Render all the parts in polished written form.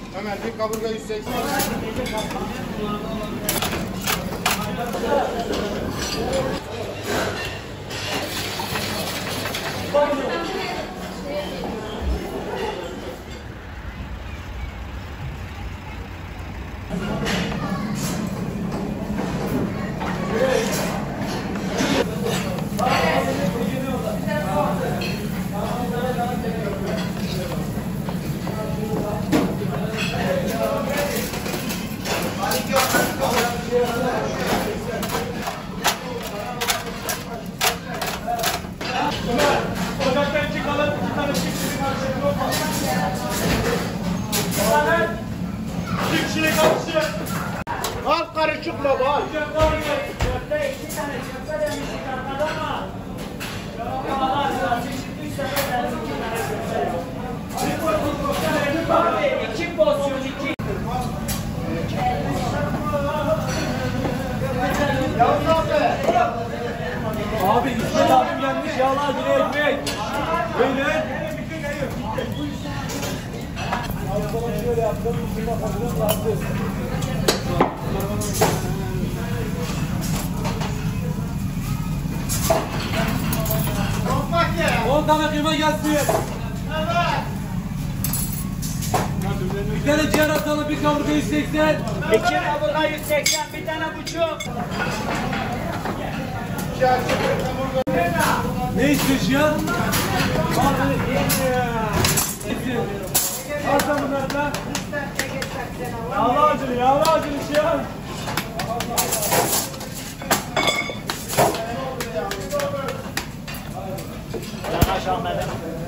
Ömer bir kaburga 180. Al karışık baba. Köfte 2 tane köfte demiştik arkada ama. Allah razı olsun. 3 tane dedim 2 tane köfte. Abi 2 porsiyon 2. Abi İsmet abim gelmiş ya lan yine ekmek. Böyle. Abi şöyle yaptım. Şuna bakıyorum lazım. 10 tane kıyma gelsin. Evet. Bir tane ciğer atalım, bir kaburga 180. 2 kaburga 180, bir tane buçuk. Ne istiyorsun ya? Alsam bunları da. Yağlı acılı şey al. Yanaş Ahmet'im.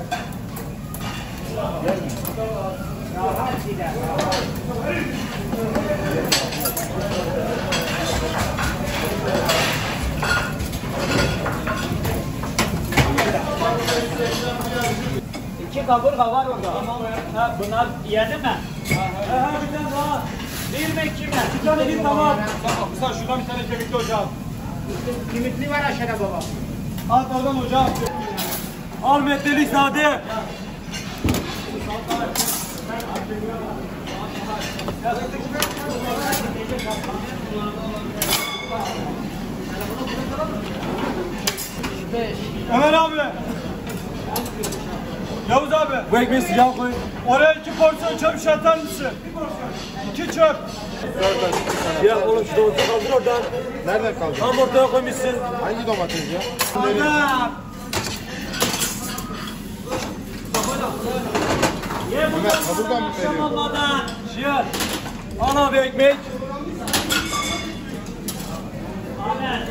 İki kaburga var orada. Ha, bunlar yedi mi? Bir tane daha. Bir mi iki mi? Bir tane bir tamam. Sen şuradan bir tane kemikli hocam. Limitli var aşağıda baba. Al pardon hocam. Al meddeli sade. Ömer abi. Yavuz abi. Bu ekmeği sıcak koy. Oraya 2 porsiyon çöp iş atar mısın? 2 çöp. Ya oğlum şu domatesi kaldır oradan. Nereden kaldı? Tam ortaya koymuşsun. Hangi domates ya? Adam. Ömer kaburga mı veriyor? Ciğer. Al abi ekmek. Ahmet.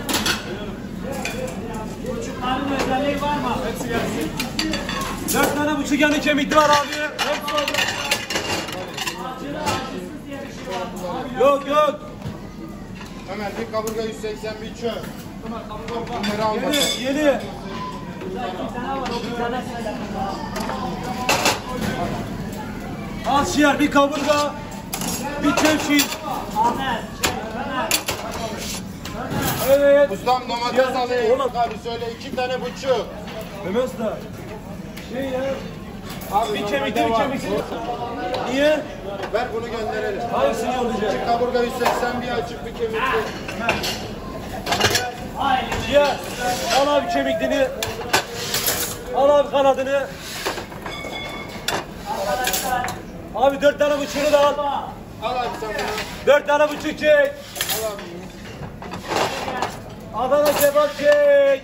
Buçukların özelliği var mı? Hepsi gelsin. 4 tane buçuk yanı kemikli var abi. Hepsi oldu. Acılı acısız diye bir şey var. Yok. Ömer bir kaburga 180 bir çöp. Bunları almasın. Yeni. Burada 2 tane var, o bir tane söyle. Al ciğer, bir kaburga. Bir çevşin. Ahmet. Evet. Ustam domates Ya, alayım. oğlum. Abi söyle 2 tane buçuk. Mehmet Usta. Şey ya. Abi Bir normalde kemikli var. Niye? Ver bunu gönderelim. Hangisini yollayacağım? Bir kaburga 180 bir açık bir kemikli. Ciğer. Al abi kemikliğini. Al abi kanadını. Abi 4 tane buçuğunu da al. Al abi sen bunu. 4 tane buçuk çek. Al abi. Adana kebap çek.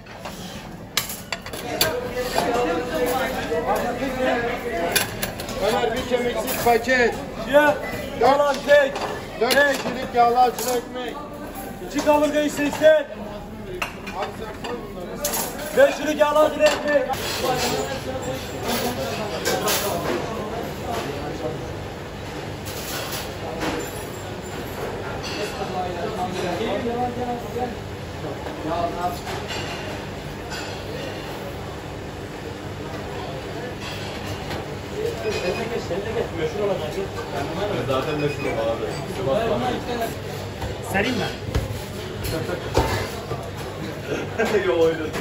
Ömer bir kemiksiz paket. Ciğer. Al abi çek. 4 kişilik yağlı acılı ekmek. 2 kaburga 180. Abi sen koy bunları. 5 kişilik yağlı acılı ekmek. Zaten meşhur abi. Senin mi? Yok oynadık.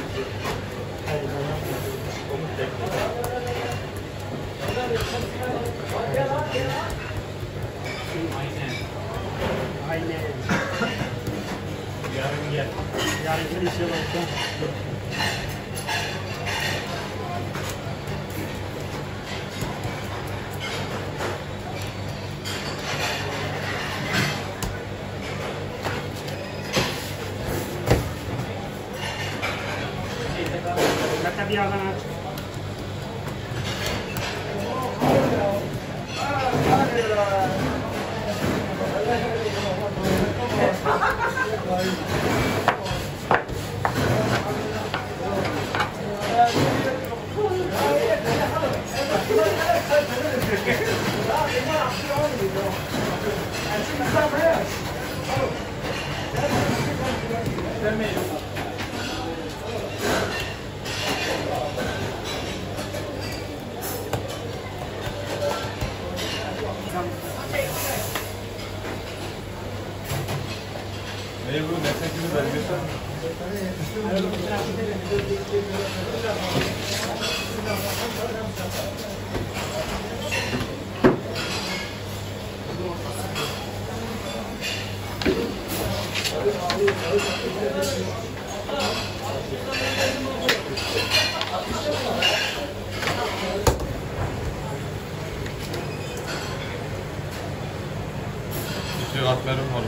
Tabii yalan aç. Neyi bu? Ne sekini vermiyorsan? Bir katlarım var.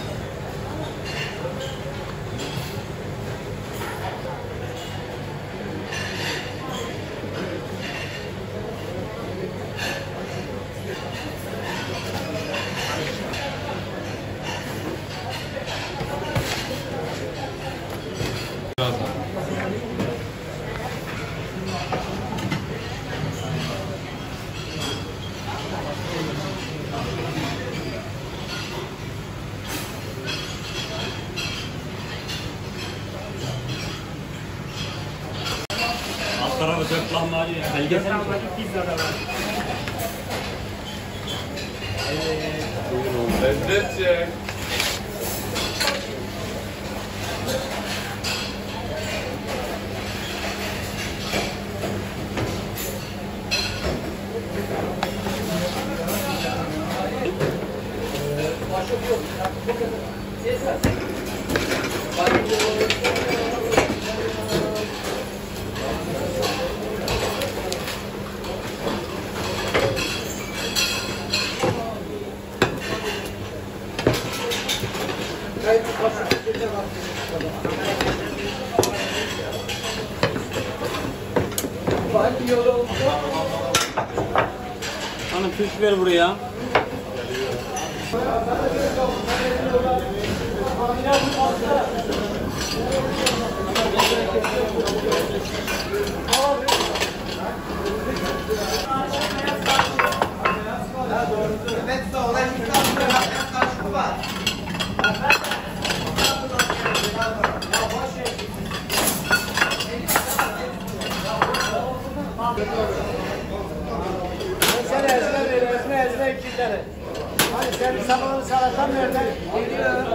Alt tarafa dört lahmacun ya. Belgesel almadık pizza da var. Buyurun. Lezzetçe. Hanım püf ver buraya. Sen ezme 2 tane. Hani senin sakalını salatan nereden? Geliyor.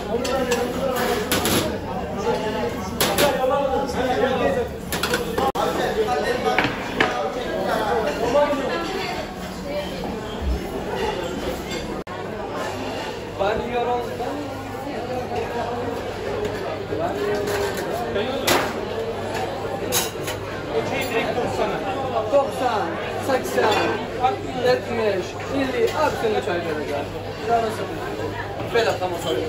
Ben yoruldum. Okey direkt 90'a. 90, 80, 70, 50, aklını çay vereceğim. Canı sıkıntı. Vedat tamam söylüyorum.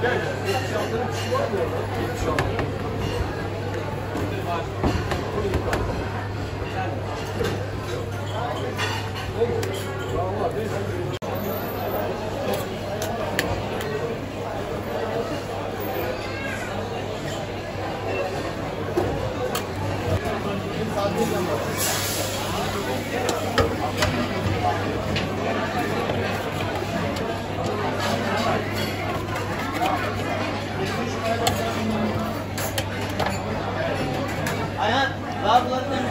Ayhan, daha bulanıktan